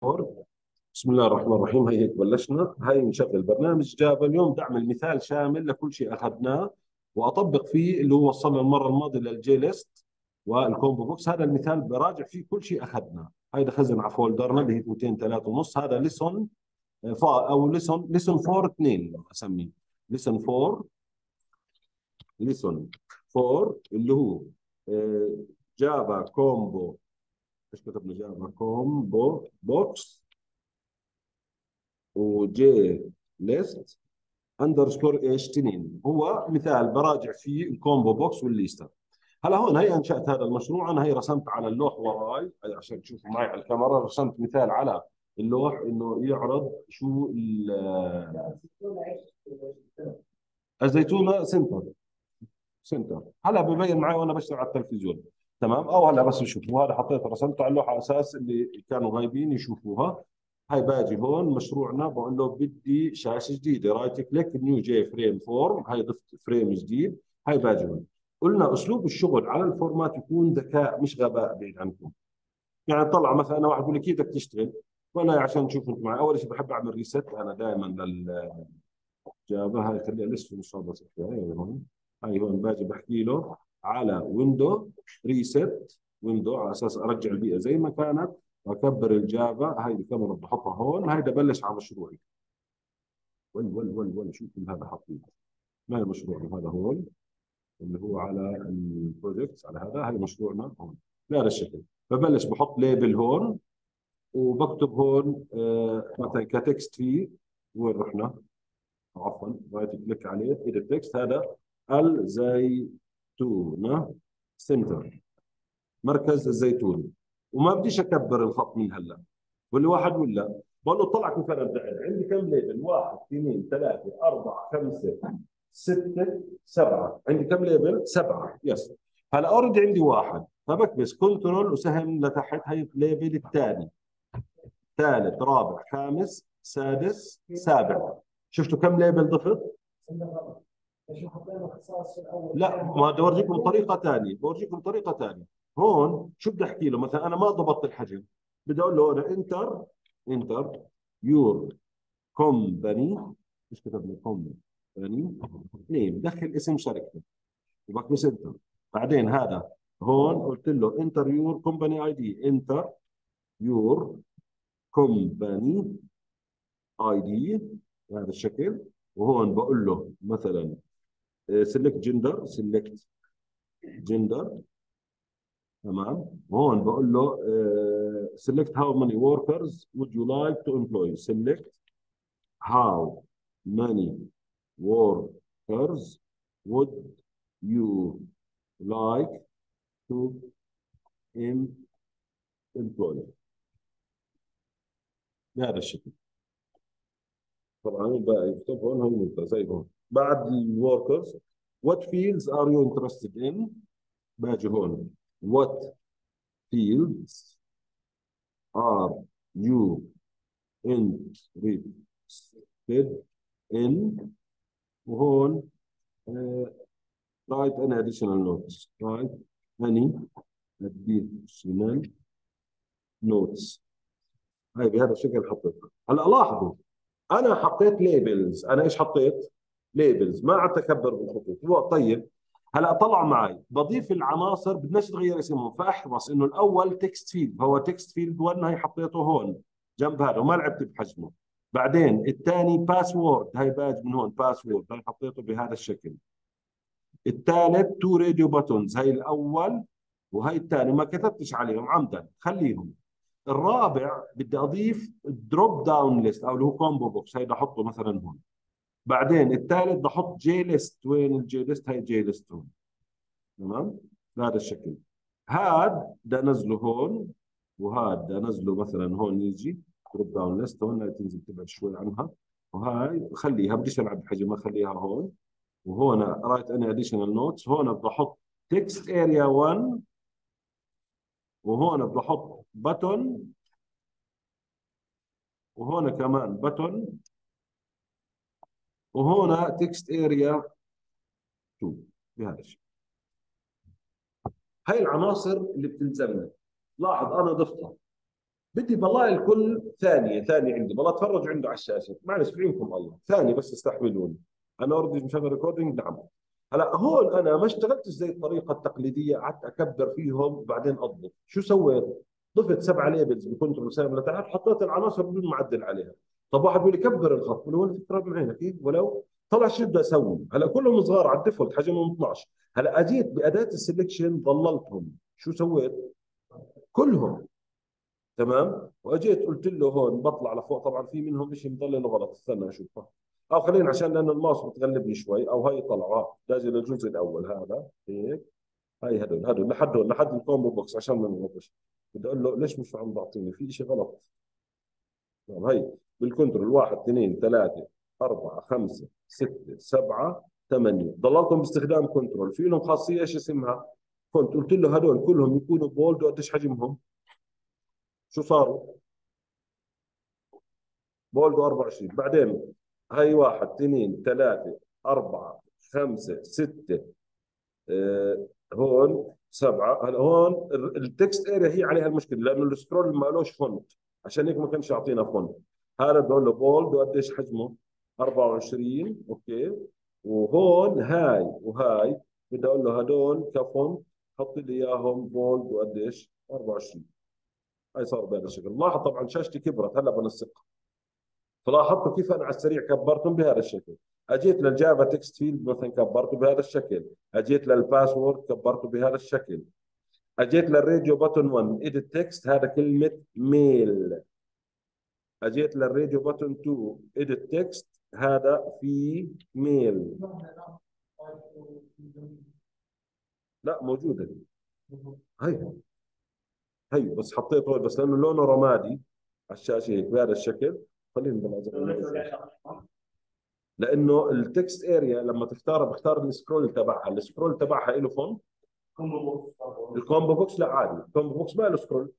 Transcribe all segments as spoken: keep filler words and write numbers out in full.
بسم الله الرحمن الرحيم. هي هيك بلشنا. هاي نشغل برنامج جافا. اليوم بدي اعمل مثال شامل لكل شيء اخذناه واطبق فيه اللي هو وصلنا المره الماضيه للجي ليست والكومبو بوكس. هذا المثال براجع فيه كل شيء اخذناه. هيدا خزن على فولدرنا اللي هي اثنين ثلاثة ونص. هذا ليسون او ليسون ليسون فور اثنين اسميه ليسون فور. ليسون فور اللي هو جافا كومبو. ايش كتبنا؟ جافا كومبو بوكس وجي ليست اندرسكور ايش تنين. هو مثال براجع فيه الكومبو بوكس والليستا. هلا هون هي انشات هذا المشروع. انا هي رسمت على اللوح وراي عشان تشوفوا معي على الكاميرا. رسمت مثال على اللوح انه يعرض شو ال- الزيتونه سنتر. سنتر هلا ببين معي وانا بشتغل على التلفزيون. تمام. او هلا بس يشوفوا هذا حطيته رسمته على اللوحه على اساس اللي كانوا غايبين يشوفوها. هاي باجي هون مشروعنا بقول له بدي شاشه جديده. رايت كليك نيو جي فريم فورم. هاي ضفت فريم جديد. هاي باجي هون. قلنا اسلوب الشغل على الفورمات يكون ذكاء مش غباء بعيد عنكم. يعني طلع مثلا انا واحد بيقول لي كيف بدك تشتغل. وانا عشان تشوفوا انتم معي اول شيء بحب اعمل ريست انا دائما للجافا. هاي خليها لسه ان شاء الله. هاي هون. هاي هون باجي بحكي له على ويندو ريست. ويندو على اساس ارجع البيئه زي ما كانت واكبر الجافا. هاي الكاميرا بحطها هون. هيدا بلش على مشروعي. ول ول ول ول شو كل هذا حاطين. ما هي مشروعنا هذا هون اللي هو على البروجكتس. على هذا هاي مشروعنا هون بهذا الشكل. ببلش بحط ليبل هون وبكتب هون آه مثلا كتكست فيه. وين رحنا؟ عفوا رايت كليك عليه اذا التكست هذا الزيتونه سنتر مركز الزيتون. وما بديش اكبر الخط من هلا. واللي واحد ولا بقول له طلع كيف انا بدي أعد. عندي كم ليبل؟ واحد اثنين ثلاثه اربعه خمسه سته سبعه. عندي كم ليبل؟ سبعه. يس. هلا اوريدي عندي واحد فبكبس كنترول وسهم لتحت. هي الليبل الثاني ثالث رابع خامس سادس سابع. شفتوا كم ليبل ضفت؟ لا ما بدي اورجيكم طريقه ثانيه. بورجيكم طريقه ثانيه. هون شو بدي احكي له؟ مثلا انا ما ضبطت الحجم. بدي اقول له انا انتر انتر يور كومباني. ايش كتبنا؟ كومباني نيم. دخل اسم شركتك وبكبس انتر. بعدين هذا هون قلت له انتر يور كومباني اي دي. انتر يور كومباني اي دي بهذا الشكل. وهون بقول له مثلا سيلكت جندر. سيلكت جندر. تمام. وهون بقول له سيلكت هاو ماني وركرز وود يو لايك تو امبلوي. سيلكت هاو ماني workers would you like to em- employ بهذا الشكل. طبعا بقى يكتب هون. هو ممتاز زي هون. بعد الوركرز what fields are you interested in. باجي هون what fields are you interested in. وهون uh, write any additional notes. write any additional notes. هاي بهذا الشكل حطيتها. هلا لاحظوا انا حطيت ليبلز. انا ايش حطيت؟ ليبلز. ما عاد اكبر بالخطوط. هو طيب. هلا طلع معي بضيف العناصر بدناش نغير اسمهم. فاحرص انه الاول تكست فيلد. هو تكست فيلد واحد. هي حطيته هون جنب هذا وما لعبت بحجمه. بعدين الثاني باسورد. هاي باج من هون باسورد. هاي حطيته بهذا الشكل. الثالث تو راديو باتونز. هاي الاول وهي الثاني ما كتبتش عليهم عمدا خليهم. الرابع بدي اضيف دروب داون ليست او اللي هو كومبو بوكس. هيدا احطه مثلا هون. بعدين الثالث بدي احط جي ليست. وين الجي ليست؟ هي جي ليست هون. تمام بهذا الشكل. هاد بدي انزله هون وهاد بدي انزله مثلا هون. يجي دروب داون ليست هون. هاي تنزل تبعد شوي عنها. وهاي خليها بديش العب بحجم. اخليها هون. وهون رايت اني اديشنال نوتس. هون بدي احط تكست اريا واحد. وهون بدي احط بتون. وهون كمان بتون. وهنا تكست اريا اثنين بهذا الشيء. هاي العناصر اللي بتلزمنا. لاحظ انا ضفتها. بدي بالله الكل ثانيه ثانيه عندي بالله اتفرج عنده على الشاشه، معلش بعينكم الله ثانيه بس استحملوني. انا اوريدي مشغل ريكوردينج. نعم. هلا هون انا ما اشتغلتش زي الطريقه التقليديه، قعدت اكبر فيهم وبعدين اضبط. شو سويت؟ ضفت سبعه ليبلز بكنترول سهم لتحت، حطيت العناصر بدون ما اعدل عليها. طب واحد بيقول لي كبر الخط، بقول له هو الفكره بعينك كيف ولو طلع. شو بدي اسوي؟ هلا كلهم صغار على الديفولت حجمهم اثناشر. هلا اجيت باداه السلكشن ضللتهم. شو سويت؟ كلهم. تمام. واجيت قلت له هون بطلع لفوق، طبعا في منهم شيء مضلل غلط، استنى اشوفه. او خلينا عشان لان الماوس بتغلبني شوي، او هي طلعوا لازم الجزء الاول هذا هيك. هاي هدول هدول لحد هون لحد الكومبو بوكس عشان ما نغلطش. بدي اقول له ليش مش عم بعطيني في شيء غلط. تمام. هي بالكنترول واحد اثنين ثلاثة أربعة خمسة ستة سبعة ثمانية، ضللتهم باستخدام كنترول. في لهم خاصية ايش اسمها؟ كنت قلت له هدول كلهم يكونوا بولد، وقديش حجمهم؟ شو صاروا؟ بولد أربعة وعشرين. بعدين هاي واحد اثنين ثلاثة أربعة خمسة ستة، آه هون سبعة. هلا هون التكست اريا هي عليها المشكلة، لأنه السكرول ما لوش فونت، عشان هيك ما كانش يعطينا فونت. هذا بقول له بولد وقديش حجمه؟ أربعة وعشرين. اوكي. وهون هاي وهاي بدي اقول له هدول كفونت حط لي اياهم بولد وقديش؟ أربعة وعشرين. هاي صار بهذا الشكل. لاحظ طبعا شاشتي كبرت هلا بنسقها. فلاحظتوا كيف انا على السريع كبرتهم بهذا الشكل. اجيت للجافا تكست فيلد مثلا كبرته بهذا الشكل. اجيت للباسورد كبرته بهذا الشكل. اجيت للراديو بutton واحد ايديت تكست، هذا كلمه ميل. اجيت للراديو بutton اثنين ايديت تكست، هذا في ميل. لا موجوده. هي هي بس حطيت هون بس لانه لونه رمادي على الشاشه هيك بهذا الشكل. خلينا نبلش. لانه التكست اريا لما تختار بختار السكرول تبعها، السكرول تبعها له فونت. الكومبو بوكس لا عادي، الكومبو بوكس ما له سكرول،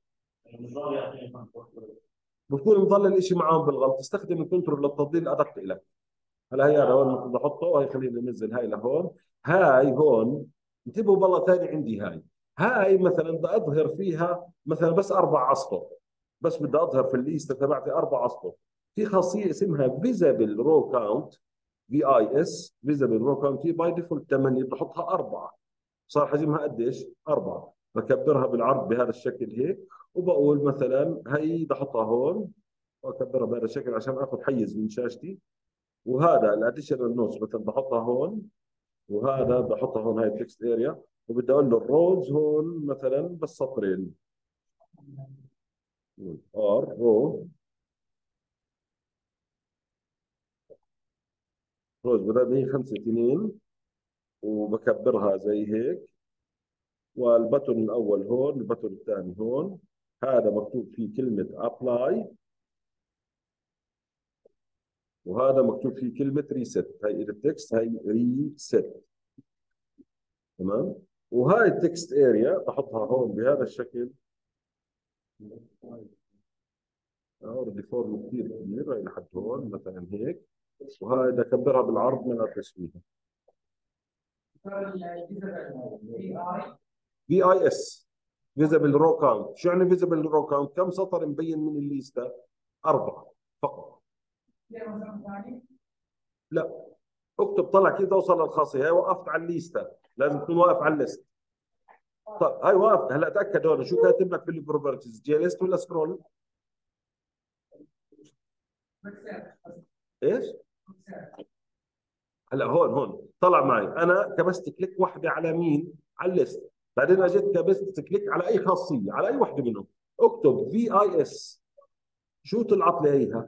بكون مضلل شيء معاهم بالغلط. استخدم الكنترول للتضليل الادق لك. هلا هي هذا هون المفروض احطه، وهي خلينا ننزل هاي لهون. هاي هون انتبهوا والله ثاني عندي هاي. هاي مثلا بدي اظهر فيها مثلا بس اربع اسطر، بس بدي اظهر في الليسته تبعتي اربع اسطر. في خاصيه اسمها فيزبل رو كاونت، في اي اس فيزبل رو كاونت. باي ديفولت ثمانية، بدي احطها اربعه. صار حجمها قديش؟ أربعة. بكبرها بالعرض بهذا الشكل هيك. وبقول مثلا هي بدي أحطها هون، وأكبرها بهذا الشكل عشان آخذ حيز من شاشتي. وهذا الاديشنال نوتس مثلا بحطها هون، وهذا بحطها هون. هاي التكست اريا. وبدي اقول له الروز هون مثلا بس سطرين. ار رو روز بدل هي خمسة اثنين، وبكبرها زي هيك. والبتون الاول هون، البتون الثاني هون. هذا مكتوب فيه كلمه ابلاي، وهذا مكتوب فيه كلمه ريست. هي التكست هي ريست. تمام. وهاي التكست اريا بحطها هون بهذا الشكل. اوريدي فورم كثير كبير هي لحد هون مثلا هيك. وهاي بدي اكبرها بالعرض من تسويها. في اي اس فيزبل رو كاونت. شو يعني فيزبل رو كاونت؟ كم سطر مبين من الليسته؟ اربعه فقط. لا، اكتب طلع كيف توصل للخاصيه. هاي وقفت على الليسته، لازم تكون واقف على الليست. طيب هاي وقفت. هلا تاكد هون شو كاتب لك في البروبرتيز، جي ليست ولا سكرول؟ ايش؟ هلا هون هون طلع معي انا كبست كليك واحده على مين؟ على الليست. بعدين اجيت كبست كليك على اي خاصيه، على اي وحده منهم. اكتب في اي اس. شو طلعت لي هيها؟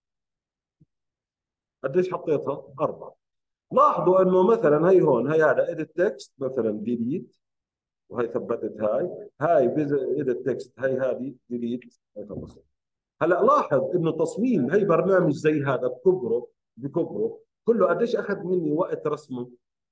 قديش حطيتها؟ اربعه. لاحظوا انه مثلا هي هون، هي هذا اديت تكست مثلا ديليت، وهي ثبتت هاي. هاي اديت تكست، هي هذه ديليت، هي خلصت. هلا لاحظ انه تصميم هي برنامج زي هذا بكبره بكبره كله قديش اخذ مني وقت رسمه؟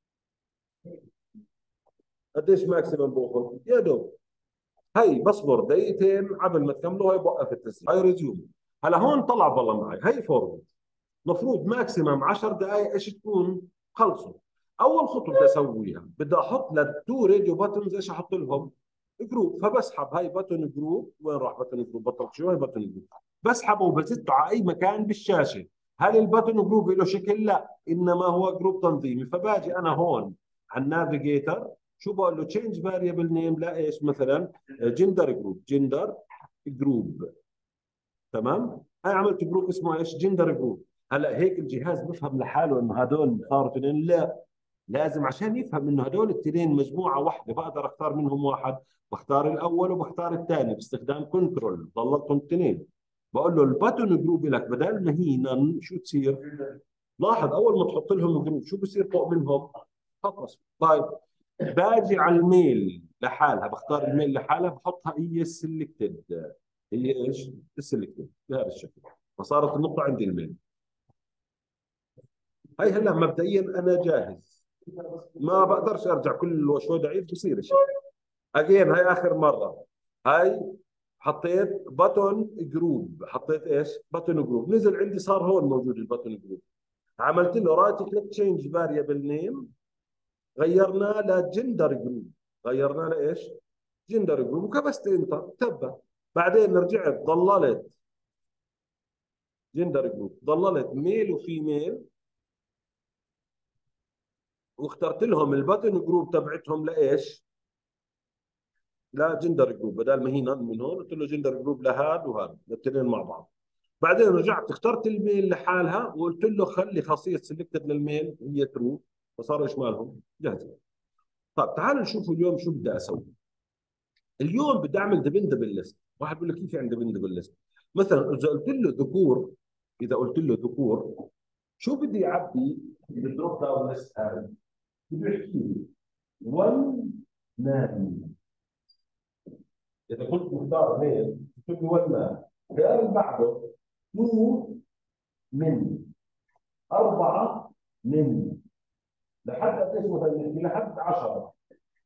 قديش ماكسيمم باخذ؟ يا دوب هي بصبر دقيقتين قبل ما تكملوا. هي بوقف التسجيل، هي ريزيوم. هلا هون طلع والله معي هي فورورد. مفروض ماكسيمم عشر دقائق ايش تكون خلصوا. اول خطوه بدي اسويها، بدي احط للتو راديو باتنز ايش احط لهم؟ جروب، فبسحب هاي بutton جروب. وين راح button جروب؟ بطل شو هاي button جروب. بسحبه وبزته على اي مكان بالشاشه. هل البutton جروب له شكل؟ لا، انما هو جروب تنظيمي. فباجي انا هون على النافيجيتر، شو بقول له؟ تشينج فاريبل نيم لا ايش مثلا؟ جندر جروب. جندر جروب. تمام. انا عملت جروب اسمه ايش؟ جندر جروب. هلا هيك الجهاز بفهم لحاله انه هدول صاروا اثنين؟ لا، لازم عشان يفهم انه هدول الاثنين مجموعه واحده بقدر اختار منهم واحد. بختار الاول وبختار الثاني باستخدام كنترول، ضلتهم اثنين. بقول له الباتون جروب لك بدل ما هي نن شو تصير؟ لاحظ اول ما تحط لهم جروب شو بصير فوق منهم؟ خط اصفر. طيب، باجي على الميل لحالها، بختار الميل لحالها بحطها هي السلكتد. هي ايش؟ السلكتد بهذا الشكل. فصارت النقطه عندي الميل. هي هلا مبدئيا انا جاهز، ما بقدرش ارجع كل شوي ضعيف بصير شيء. اجين هاي اخر مره. هاي حطيت باتون جروب، حطيت ايش؟ باتون جروب، نزل عندي صار هون موجود الباتون جروب. عملت له رايت كليك تشينج فاريبل نيم، غيرناه لجندر جروب. غيرناه لايش؟ جندر جروب. وكبست انتر تبع. بعدين رجعت ضللت جندر جروب، ضللت ميل وفيميل، واخترت لهم الباتون جروب تبعتهم لايش؟ لا، جندر جروب. بدل ما هي نن من هون قلت له جندر جروب لهذا وهذا الاثنين مع بعض. بعدين رجعت اخترت الميل لحالها وقلت له خلي خاصيه سلكتد للميل هي ترو. فصاروا ايش مالهم؟ جاهزين. طيب تعالوا نشوفوا اليوم شو بدي اسوي. اليوم بدي اعمل ديبندبل ليست. واحد بيقول لك كيف يعني ديبندبل ليست؟ مثلا اذا قلت له ذكور، اذا قلت له ذكور شو بدي يعبي بالدروب داون ليست هذا؟ بده يحكي لي ون مان. اذا كنت مختار ميل قلت له ون مان. الخيار اللي بعده تو من، أربعة من، لحد قديش مثلا نحكي؟ لحد عشرة.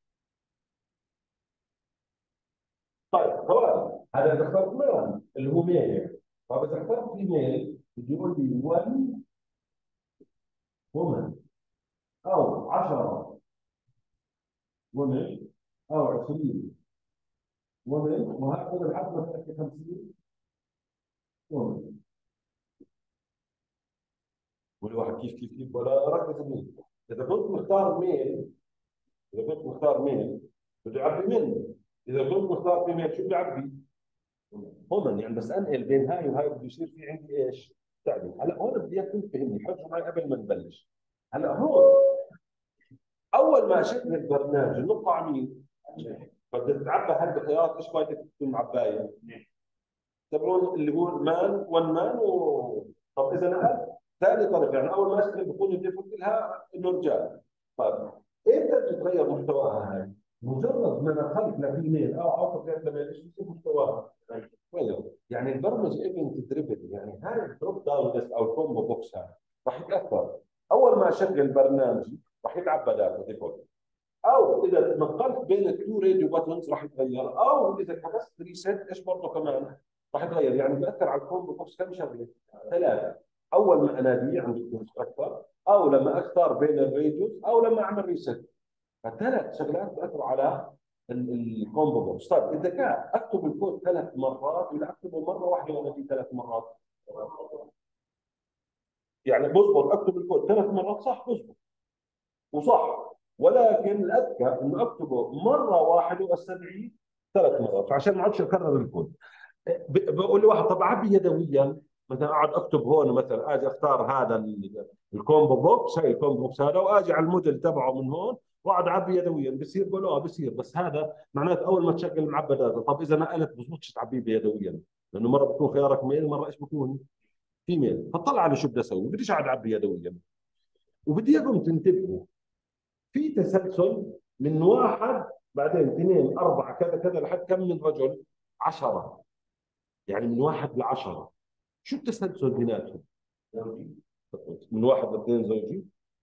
طيب ثواني، هذا اذا اخترت ميل اللي هو ميل. طيب اذا اخترت ايميل بده يقول لي ون وومن، او عشرة وومن، او عشرين وومن، وهكذا لحد ما تحكي خمسين وومن. والواحد كيف كيف كيف ولا ركز مني. اذا كنت مختار ميل، اذا كنت مختار ميل بده يعبي من. اذا كنت مختار فيميل شو بده يعبي؟ هون يعني بس انقل بين هاي وهاي بده يصير في عندي ايش؟ تعديل. هلا هون بدي اياك تفهمني، حفظوا معي قبل ما نبلش. هلا هون اول ما اشغل البرنامج النقطه على مين؟ بدك تتعبى هذه الخيارات ايش بدك تكون معبايه؟ تبعون اللي هو مان ون مان و... طب اذا نقلت ثاني طريقه، يعني اول ما اشتغل بكون الديفولت لها انه رجال. طيب امتى بتتغير محتواها هاي؟ مجرد ما دخلت لفيميل او او غير لميل ايش بصير محتواها؟ تغير. يعني البرمجه ايفنت دريفن، يعني هاي الدروب داون ليست او الكومبو بوكس هاي راح يتاثر. اول ما اشغل برنامجي راح يتعبى داتا ديفولت، او اذا نقلت بين التو راديو باتونز راح يتغير، او اذا كبست ريسيت ايش برضه كمان راح يتغير. يعني بياثر على الكومبو بوكس كم شغله؟ ثلاثه. اول ما اناديه عند الكونستراكتور، او لما اختار بين الراديوز، او لما اعمل ريسيت. فثلاث شغلات بياثروا على الكومبو بوكس. طيب اذا كان اكتب الكود ثلاث مرات ولا اكتبه مره واحده واناديه ثلاث مرات؟ يعني بظبط اكتب الكود ثلاث مرات صح، بظبط وصح. ولكن الاذكى انه اكتبه مره واحده واستدعيه ثلاث مرات عشان ما اقعدش اكرر الكود. ب- بقول لواحد طب عبي يدويا. مثلا اقعد اكتب هون، مثلا اجي اختار هذا ال- الكومبو بوكس، هاي الكومبو بوكس هذا، واجي على الموديل تبعه من هون واقعد اعبي يدويا. بصير؟ بقول اه بصير، بس هذا معناته اول ما تشغل معبى داتا. طب اذا نقلت بزبطش تعبيه يدويا، لانه مره بكون خيارك ميل، مره ايش بكون؟ في ميل. فطلع على شو بدي اسوي، بديش اقعد اعبي يدويا. وبدي اياكم تنتبهوا في تسلسل من واحد بعدين اثنين اربعه كذا كذا لحد كم من رجل؟ عشرة. يعني من واحد لعشرة. شو التسلسل بيناتهم؟ من واحد لاثنين زوجي.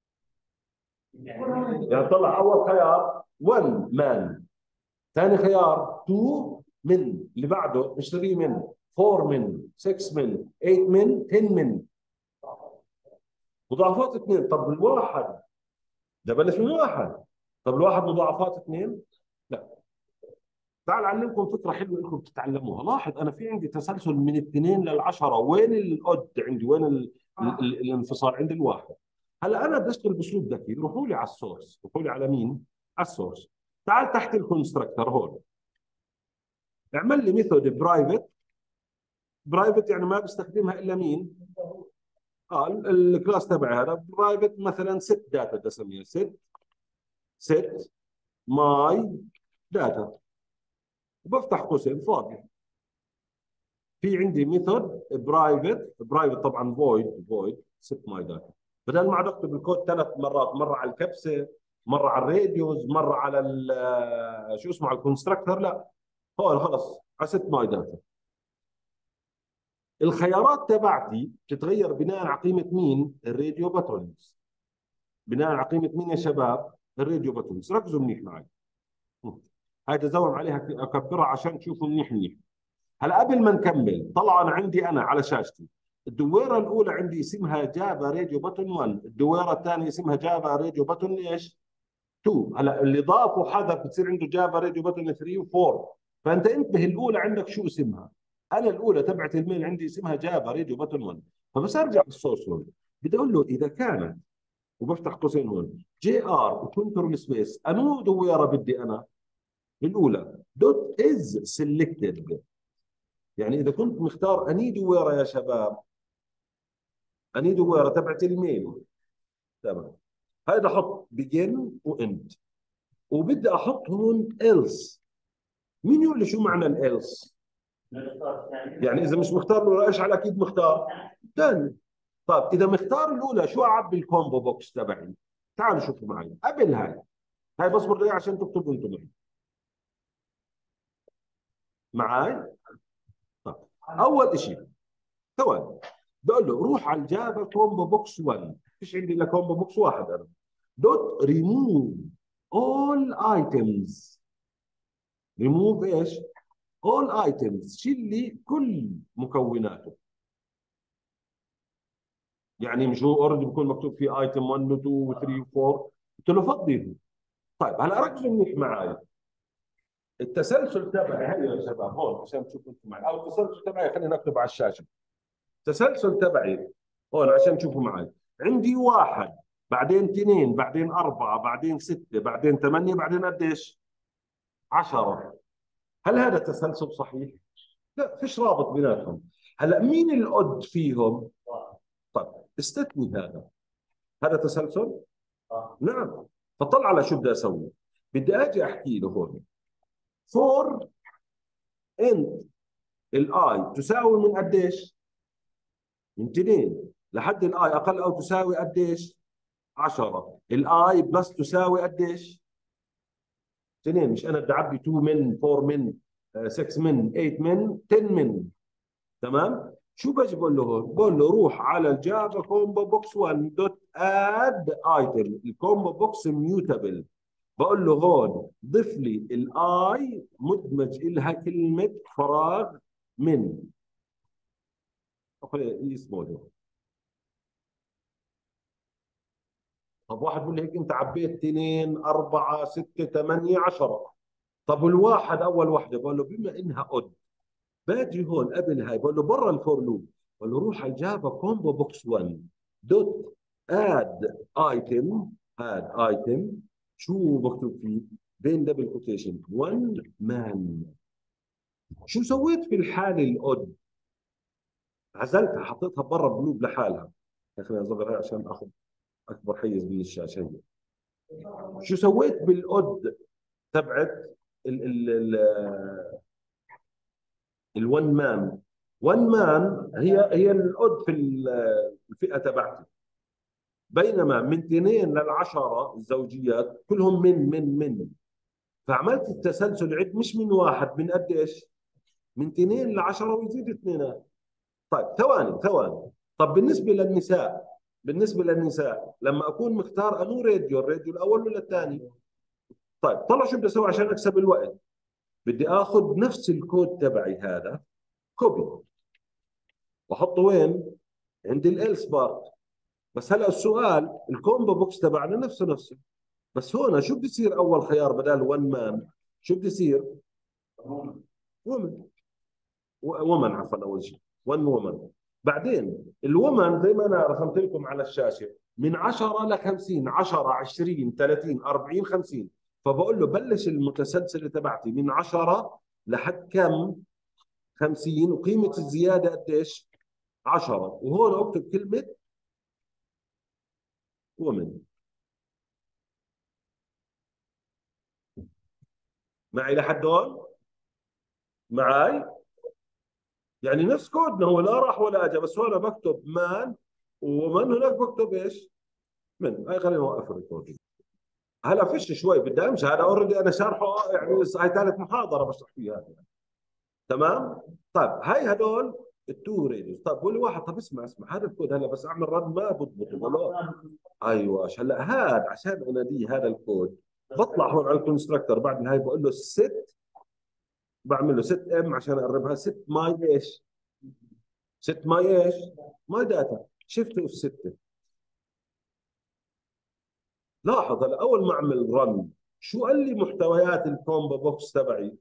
يعني طلع اول خيار ون مان، ثاني خيار تو من، اللي بعده مش ثري من، فور من، سكس من، ايت من، تن من. مضاعفات اثنين. طب الواحد ده بلش من واحد. طب الواحد مضاعفات اثنين؟ لا. تعال اعلمكم فكره حلوه انكم تتعلموها. لاحظ انا في عندي تسلسل من اثنين للعشره، وين الاود عندي؟ وين ال ال ال الانفصال عند الواحد؟ هلا انا بدي اشتغل باسلوب ذكي. روحوا لي على السورس، روحوا لي على مين؟ على السورس. تعال تحت الكونستراكتور هون، اعمل لي ميثود برايفت. برايفت يعني ما بستخدمها الا مين؟ اه الكلاس تبعي هذا برايفت، مثلا ست داتا بدي اسميها ست ست ماي داتا، وبفتح قوسين فاضي. في عندي ميثود برايفت، برايفت طبعا فويد فويد ست ماي داتا. بدل ما اكتب الكود ثلاث مرات، مره على الكبسه، مره على الراديوز، مره على شو اسمه على الكونستراكتور، لا، هون خلص على ست ماي داتا. الخيارات تبعتي بتتغير بناء على قيمه مين؟ الراديو باتونز. بناء على قيمه مين يا شباب؟ الراديو باتونز. ركزوا منيح معي، هاي تزوم عليها اكبرها عشان تشوفوا منيح منيح. هلا قبل ما نكمل، طلعا عندي انا على شاشتي الدويره الاولى عندي اسمها جافا راديو بutton واحد، الدويره الثانيه اسمها جافا راديو بutton ايش؟ اثنين. هلا اللي ضاف وحذف بتصير عنده جافا راديو بutton ثلاثة و4. فانت انتبه الاولى عندك شو اسمها. انا الاولى تبعت الميل عندي اسمها جافا راديو بutton واحد. فبس ارجع للسورس هون، بدي اقول له اذا كانت، وبفتح قوسين هون، جي ار وكنترول سبيس، انو دويره بدي انا؟ الاولى دوت از سيلكتد. يعني اذا كنت مختار اني دويره يا شباب، اني دويره تبعت الميل، تمام، هذا احط بيجن واند، وبدي احط هون ايلس. مين يقول لي شو معنى الايلس؟ يعني اذا مش مختار له ايش على اكيد مختار ثاني. طيب اذا مختار الاولى شو اعبي الكومبو بوكس تبعي؟ تعالوا شوفوا معي قبل هاي. هاي بصبر دقيقه عشان تكتبوا انتم معي. معي؟ طيب اول شيء ثواني، بقول له روح على الجافا كومبو بوكس واحد. فيش عندي الا كومبو بوكس واحد انا. دوت ريموف اول ايتمز. ريموف ايش؟ اول ايتمز، شيل لي كل مكوناته. يعني مش هو اوريدي بيكون مكتوب فيه ايتم واحد و اثنين و ثلاثة و أربعة؟ قلت له فضيه. طيب هلا ركزوا منيح معي. التسلسل تبعي هي يا شباب هون عشان تشوفوا انتم معي، او التسلسل تبعي خلينا نكتب على الشاشه. التسلسل تبعي هون عشان تشوفوا معي، عندي واحد، بعدين اثنين، بعدين أربعة، بعدين ستة، بعدين ثمانية، بعدين قديش؟ عشرة. هل هذا تسلسل صحيح؟ لا، فيش رابط بيناتهم. هلا مين الأد فيهم؟ طيب استثني هذا. هذا تسلسل؟ نعم. فطلع على شو بدي اسوي؟ بدي اجي احكي له هون فور انت الاي تساوي من قديش؟ من اثنين لحد الاي اقل او تساوي قديش؟ عشرة. الاي بلس تساوي قديش؟ اثنين. مش انا بدي اعبي اثنين من، أربعة من، ستة من، ثمانية من، عشرة من. تمام؟ شو بجي بقول له هون؟ بقول له روح على الجافا كومبو بوكس واحد دوت اد ايتم. الكومبو بوكس ميوتابل. بقول له هون ضيف لي الاي مدمج لها كلمه فراغ من. اوكي اسمه. طب واحد بيقول لي هيك انت عبيت اثنين أربعة ستة ثمانية عشرة. طب والواحد اول وحده بقول له بما انها اود، باجي هون قبل هاي بقول له برا الفور لوب، بقول له روح على الجافا كومبو بوكس واحد دوت اد ايتم. اد ايتم شو مكتوب فيه؟ بين دبل كوتيشن واحد مان. شو سويت في الحاله الاود؟ عزلتها حطيتها برا بلوب لحالها. خليني اصغر هاي عشان اخذ اكبر حيز من الشاشه هي. شو سويت بالاود تبعت ال ال ال الون مان؟ ون مان هي هي الاود في الفئه تبعتي. بينما من اثنين للعشره الزوجيات كلهم من من من. فعملت التسلسل عد مش من واحد، من قديش؟ من اثنين لعشره ويزيد اثنينات. طيب ثواني ثواني. طب بالنسبه للنساء، بالنسبه للنساء لما اكون مختار انو راديو، الراديو الاول ولا الثاني؟ طيب طلع شو بدي اسوي عشان اكسب الوقت. بدي اخذ نفس الكود تبعي هذا كوبي واحطه وين؟ عند الالس بارت. بس هلا السؤال، الكومبو بوكس تبعنا نفسه نفسه، بس هون شو بده يصير اول خيار بدل ون مان؟ شو بده يصير؟ ومن ومن عفوا اول شيء ون ومن. بعدين الومن زي ما انا رسمت لكم على الشاشه من عشرة ل خمسين، عشرة عشرين ثلاثين أربعين خمسين. فبقول له بلش المتسلسله تبعتي من عشرة لحد كم؟ خمسين، وقيمه الزياده قديش؟ عشرة. وهون اكتب كلمه ومن. معي لحد هون؟ معي؟ يعني نفس كودنا هو، لا راح ولا اجى، بس هون بكتب مان ومن، هناك بكتب ايش؟ من. هاي خلينا نوقف الريكورد. هلا فيش شوي بدي امشي، هذا اوريدي انا شارحه، يعني هاي ثالث محاضره بشرح فيها. تمام. طيب هاي هدول التو ريديوز. طيب بقول لي واحد طب اسمع اسمع هذا الكود هلا بس اعمل رن ما بضبط. بقول ايوه هلا هذا عشان اناديه هذا الكود بطلع هون على الكونستراكتور بعد هاي بقول له ست، بعمل له ست ام عشان اقربها ست ماي ايش؟ ست ماي ايش؟ ماي داتا. شفت اف ستة. لاحظ هلا اول ما اعمل رن شو قال لي محتويات الكومبو بوكس تبعي؟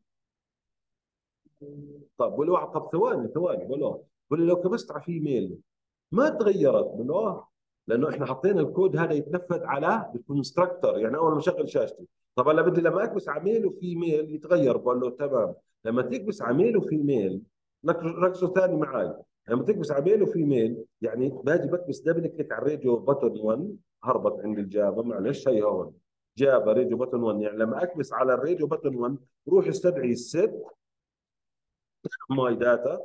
طب بقول له واحد طب ثواني ثواني، بقول له بقول لي لو كبست على في ميل ما تغيرت. بقول له اه لانه احنا حطينا الكود هذا يتنفذ على الكونستراكتور، يعني اول ما اشغل شاشتي. طب هلا بدي لما اكبس على ميل وفي ميل يتغير. بقول له تمام. لما تكبس على ميل وفي ميل، ركزوا ثاني معي، لما تكبس على ميل وفي ميل يعني باجي بكبس دبل كليك على الراديو بutton واحد، هربت عند الجافا معلش هي هون جافا راديو بutton واحد. يعني لما اكبس على الراديو بutton واحد روح استدعي الست ماي داتا.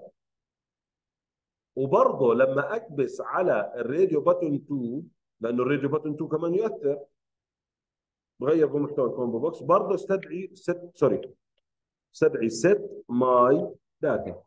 وبرضه لما اكبس على الراديو بutton اثنين، لانه الراديو بutton اثنين كمان يؤثر بغير في محتوى الكومبو بوكس، برضه استدعي ست سوري استدعي ست ماي داتا.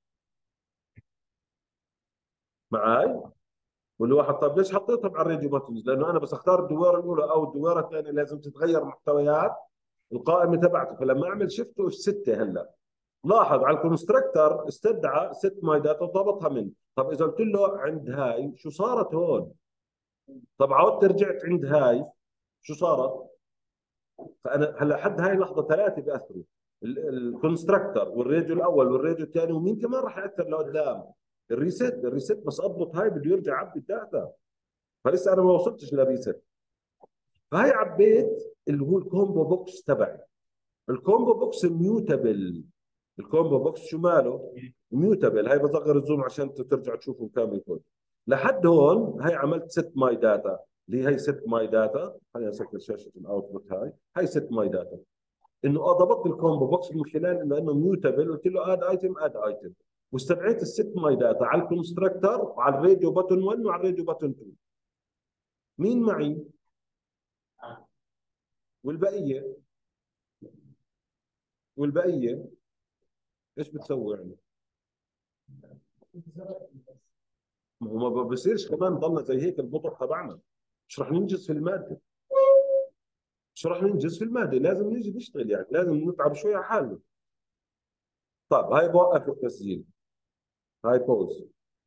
معاي؟ واللي واحد طيب ليش حطيتهم على الراديو باتنز؟ لانه انا بس اختار الدويره الاولى او الدويره الثانيه لازم تتغير محتويات القائمه تبعته. فلما اعمل شيفت اف ستة هلا لاحظ على الكونستراكتور استدعى ست ماي داتا وضبطها من. طب اذا قلت له عند هاي شو صارت هون؟ طب عودت رجعت عند هاي شو صارت؟ فانا هلا لحد هاي اللحظه ثلاثه بياثروا، الكونستراكتور والراديو الاول والراديو الثاني، ومين كمان راح ياثر لقدام؟ الريست. الريست بس اضبط هاي بده يرجع عبي الداتا، فلسه انا ما وصلتش للريست. فهي عبيت اللي هو الكومبو بوكس تبعي. الكومبو بوكس ميوتابل. الكومبو بوكس شو ماله؟ ميوتابل. هاي بصغر الزوم عشان ترجع تشوفوا كامل الكود. لحد هون هاي عملت ست ماي داتا، اللي هي ست ماي داتا. خليني اسكر شاشه الاوتبوت. هاي هاي ست ماي داتا. انه ضبطت الكومبو بوكس من خلال انه انه ميوتابل، قلت له اد ايتم اد ايتم، واستدعيت الست ماي داتا على الكونستراكتور وعلى الراديو بutton واحد وعلى الراديو بutton اثنين. مين معي؟ والبقيه والبقيه ايش بتسوي يعني؟ ما هو ما بصيرش كمان ضلنا زي هيك البطء تبعنا. مش رح ننجز في الماده. مش رح ننجز في الماده، لازم نيجي نشتغل، يعني لازم نتعب شوي على حالنا. طيب هاي بوقف التسجيل. هاي بوز.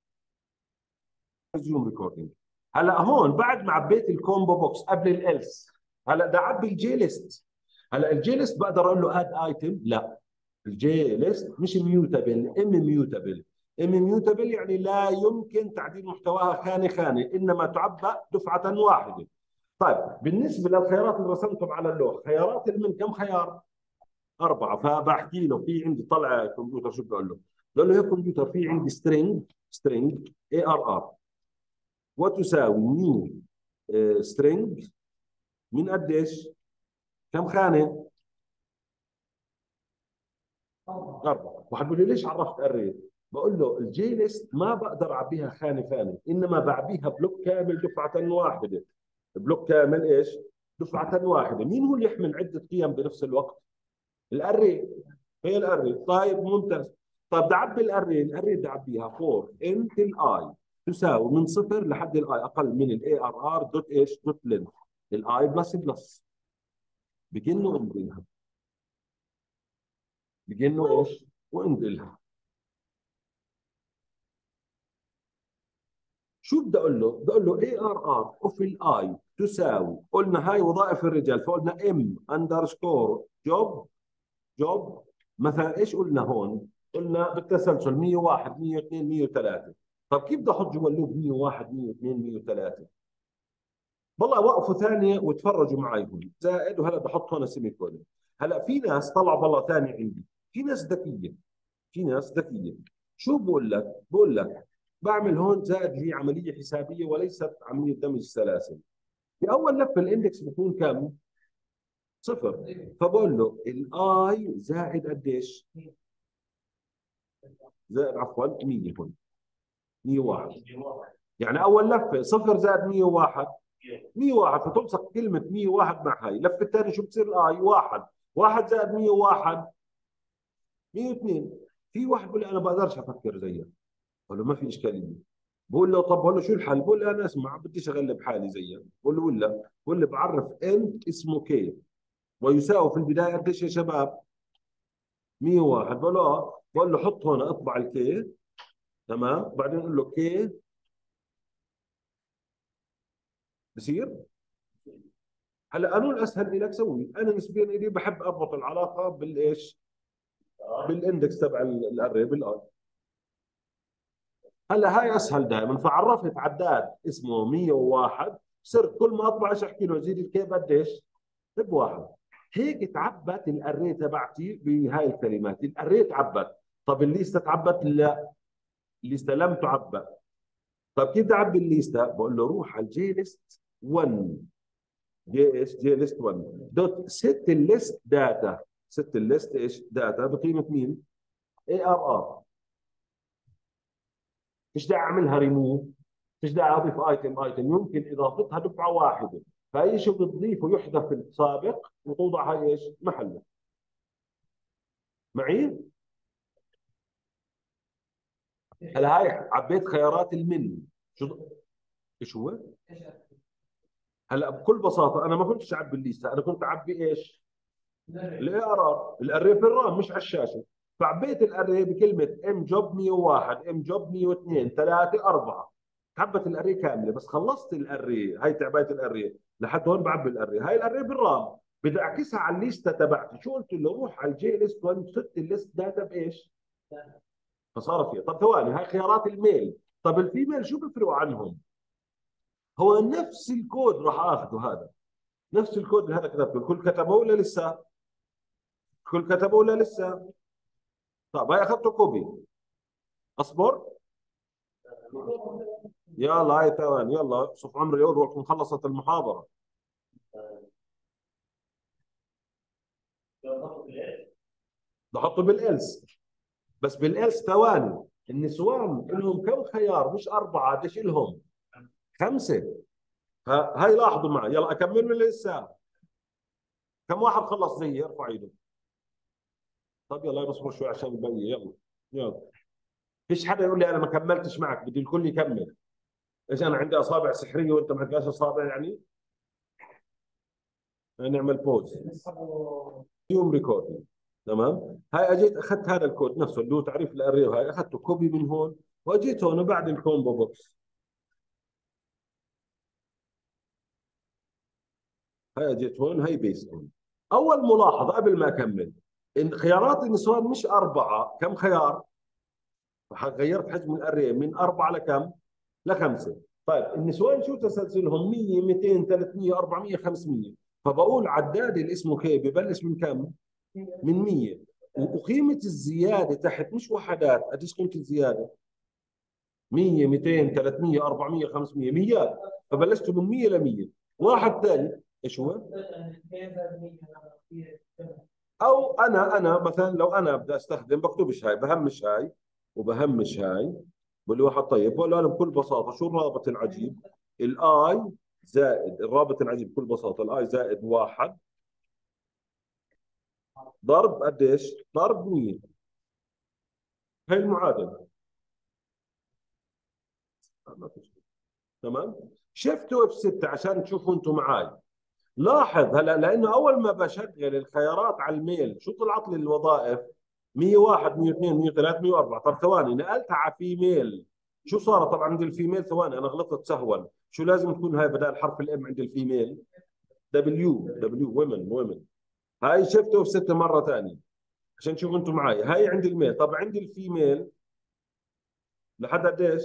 ريزيوم ريكوردينج. هلا هون بعد ما عبيت الكومبو بوكس قبل الالس، هلا بدي اعبي الجي ليست. هلا الجي ليست بقدر اقول له اد ايتم؟ لا، الجي ليست مش ميوتابل، ام ميوتابل. ام ميوتابل يعني لا يمكن تعديل محتواها خانه خانه، انما تعبأ دفعه واحده. طيب بالنسبه للخيارات اللي رسمتهم على اللوح، خيارات المن كم خيار؟ اربعه. فبحكي له في عندي طلع كمبيوتر شو بقول له؟ بقول له يا كمبيوتر في عندي سترينج سترينج اي ار ار وتساوي نيو سترينج من قديش؟ كم خانه؟ اربعه. واحد بيقول لي ليش عرفت اري؟ بقول له الجي ليست ما بقدر اعبيها خانه خانه، انما بعبيها بلوك كامل دفعه واحده. بلوك كامل ايش؟ دفعه واحده. مين هو اللي يحمل عده قيم بنفس الوقت؟ الاري. هي الاري. طيب ممتاز. طيب بدي اعبي الاري، الاري بدي اعبيها فور انت الاي تساوي من صفر لحد الاي اقل من الاي ار ار دوت ايش؟ دوت لينث. الاي بلس بلس بجن وانزلها. بجن وايش؟ وانزلها. شو بدي اقول له؟ بدي اقول له اي ار ار اوف الاي تساوي، قلنا هاي وظائف الرجال، فقلنا ام اندرسكور جوب جوب مثلا ايش قلنا هون؟ قلنا بالتسلسل مية وواحد مية واثنين مية وثلاثة. طب كيف بدي احط جوا اللوب مية وواحد مية واثنين مية وثلاثة؟ والله وقفوا ثانيه وتفرجوا معي هون زائد، وهلا بحط هون سيمي كولن. هلا في ناس طلعوا والله ثاني عندي، في ناس ذكيه، في ناس ذكيه. شو بقول لك؟ بقول لك بعمل هون زائد، هي عمليه حسابيه وليست عمليه دمج سلاسل. في اول لفه الاندكس بكون كم؟ صفر. فبقول له الاي زائد قديش؟ زائد عفوا مية هون، مية وواحد. يعني اول لفه صفر زائد مية وواحد، مية وواحد. فتلصق كلمه مية وواحد مع هاي اللفه الثانيه. شو بتصير الاي؟ واحد. واحد زائد مية وواحد مية واثنين. في واحد بقول لي انا بقدرش افكر زيك، بقول له ما في اشكاليه. بقول له طب بقول له شو الحل؟ بقول لي انا اسمع بديش اغلب حالي زيك. بقول له ولا بقول لي بعرف انت اسمه كي ويساوي في البدايه قديش يا شباب؟ مية وواحد. بقول له اه. بقول له حط هون اطبع الكي، تمام، بعدين اقول له كي بصير. هلا قانون اسهل لك سوي. انا نسبيا لي بحب اربط العلاقه بالايش؟ بالاندكس تبع الاري بالاي. هلا هاي اسهل دائما. فعرفت عداد اسمه مية وواحد، صرت كل ما اطبع ايش احكي له؟ زيد الكي قديش؟ بواحد. هيك تعبت الاري تبعتي بهاي الكلمات. الاري تعبت. طب الليسته تعبت؟ لا، الليسته لم تعبى. طب كيف بدي اعبي الليسته؟ بقول له روح على الجي ليست واحد. جي ايش؟ جي ليست واحد دوت ست الليست داتا. ست الليست ايش؟ داتا بقيمه مين؟ اي ار ار. مش داعي اعملها ريموف، مش داعي اضيف ايتم ايتم. يمكن اضافتها دفعه واحده، فاي شيء بتضيفه يحذف السابق وتوضع هاي ايش؟ محله. معي؟ هلا هاي عبيت خيارات المن. شو ايش هو؟ هلا بكل بساطه انا ما كنتش اعبي الليسته، انا كنت اعبي ايش؟ الاي ار ار. الاري في الرام مش على الشاشه. فعبيت الاري بكلمه ام جوب مية وواحد، ام جوب مية واثنين، ثلاثة، أربعة. حبت الاري كامله. بس خلصت الاري، هاي تعبيت الاري لحد هون. بعبي الاري، هاي الاري بالرام. بدي اعكسها على الليسته تبعتي. شو قلت له؟ روح على الجي ليست واحد، ست الليست داتا بايش؟ فصار فيها. طب ثواني، هاي خيارات الميل. طب الفيميل شو بيفرقوا عنهم؟ هو نفس الكود راح اخذه هذا، نفس الكود اللي هذا كتبته. الكل كتبه ولا لسه؟ الكل كتبه ولا لسه؟ طب هاي اخذته كوبي. اصبر. يلا هاي ثواني، يلا صف عمري اول وقت خلصت المحاضره. بحطه بالالس. بس بالالس ثواني، النسوان لهم كم خيار؟ مش اربعه، قديش لهم؟ خمسه. فهاي لاحظوا معي. يلا اكمل ولا لسه؟ كم واحد خلص زيي؟ ارفع ايده. طب يلا بصبر شوي عشان البقيه. يلا يلا. فيش حدا يقول لي انا ما كملتش معك، بدي الكل يكمل. ايش انا عندي اصابع سحريه وانت ما عندكش اصابع يعني؟ نعمل بوز. يوم ريكوردينج. تمام. هاي اجيت اخذت هذا الكود نفسه اللي هو تعريف الاري، وهاي اخذته كوبي من هون واجيت هون بعد الكومبو بوكس. هاي اجيت هون، هاي بيس هون. اول ملاحظه قبل ما اكمل، ان خيارات النسوان مش اربعه. كم خيار؟ غيرت حجم الاري من اربعه لكم؟ لخمسه. طيب النسوان شو تسلسلهم؟ مية مئتين ثلاثمية أربعمية خمسمية. فبقول عداد اللي اسمه كي ببلش من كم؟ من مية. وقيمه الزياده تحت مش وحدات. قديش قيمه الزياده؟ مية مئتين ثلاثمية أربعمية خمسمية، ميات. فبلشت من مية ل مية. واحد ثاني ايش هو؟ او انا انا مثلا لو انا بدي استخدم بكتبش هاي، بهمش هاي وبهمش هاي. بقول لي واحد طيب، بقول له انا بكل بساطه شو الرابط العجيب؟ الاي زائد الرابط العجيب بكل بساطه الاي زائد واحد ضرب قديش؟ ضرب مية. هي المعادله. ما في شيء. تمام. شفتوا اف ستة عشان تشوفوا انتم معاي. لاحظ هلا، لانه اول ما بشغل الخيارات على الميل شو طلعت لي الوظائف؟ مية وواحد مية واثنين مية وثلاثة مية وأربعة. طب ثواني، نقلتها على فيميل. شو صار؟ طبعا عند الفيميل ثواني انا غلطت سهوا. شو لازم تكون هاي بدال حرف الام عند الفيميل؟ دبليو. دبليو ومن ومن. هاي شفته في ستة مره ثانيه. عشان تشوفوا انتم معي. هاي عندي الميل. طب عندي الفيميل لحد قديش؟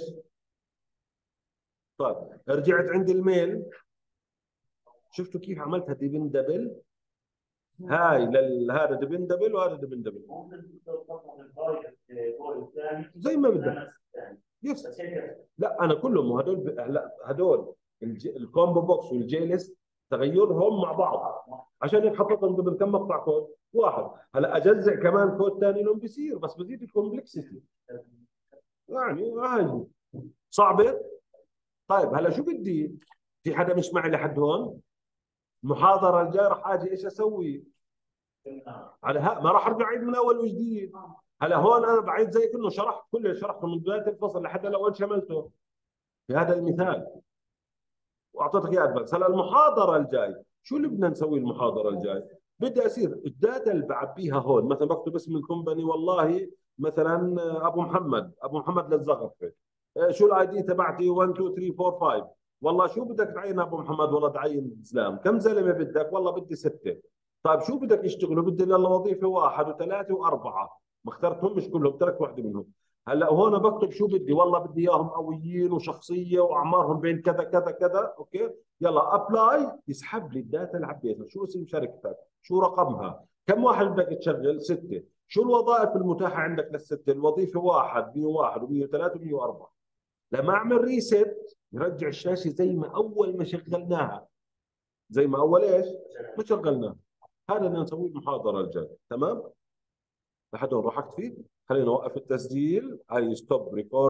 طيب رجعت عندي الميل، شفتوا كيف عملتها ديبندبل؟ هاي لل... هذا ديبندبل وهذا ديبندبل. ممكن تطبق الفايل الفايل الثاني زي ما بدك. نفس الثاني. يس. بس هيك لا انا كلهم هدول ب... لا هدول الج... الكومبو بوكس والجي ليست تغيرهم مع بعض، عشان هيك حطيتهم ضمن كم مقطع كود واحد. هلا اجزع كمان كود ثاني لهم بيصير، بس بزيد الكومبلكسيتي يعني. هاي صعبه. طيب هلا شو بدي؟ في حدا مش معي لحد هون؟ المحاضره الجايه راح اجي ايش اسوي؟ على ها ما راح ارجع اعيد من اول وجديد. هلا هون انا بعيد زي كانه شرحت كل اللي شرحته من بدايه الفصل لحد لو وين شملته في هذا المثال، واعطيتك اياه ادفانس. هلا المحاضره الجاي شو اللي بدنا نسوي؟ المحاضره الجاي بدي اصير الداتا اللي بعبيها هون، مثلا بكتب اسم الكومباني والله مثلا ابو محمد، ابو محمد للزغرفه. شو الاي دي تبعتي؟ واحد اثنين ثلاثة أربعة خمسة. والله شو بدك تعين ابو محمد؟ والله تعين اسلام. كم زلمه بدك؟ والله بدي سته. طيب شو بدك يشتغلوا؟ بدي يلا وظيفه واحد وثلاثه واربعه، ما اخترتهم مش كلهم، تركت واحده منهم. هلا هون بكتب شو بدي؟ والله بدي اياهم قويين وشخصيه واعمارهم بين كذا كذا كذا. اوكي يلا ابلاي، يسحب لي الداتا اللي حبيتها. شو اسم شركتك؟ شو رقمها؟ كم واحد بدك تشغل؟ سته. شو الوظائف المتاحه عندك للسته؟ الوظيفه واحد مية وواحد و103 و104. لما اعمل ريست يرجع الشاشه زي ما اول ما شغلناها، زي ما اول ايش؟ ما شغلناها. هذا اللي نسويه المحاضره الجايه. تمام؟ لحد هون راح اكتفي. خلينا نوقف التسجيل. هاي ستوب ريكورد.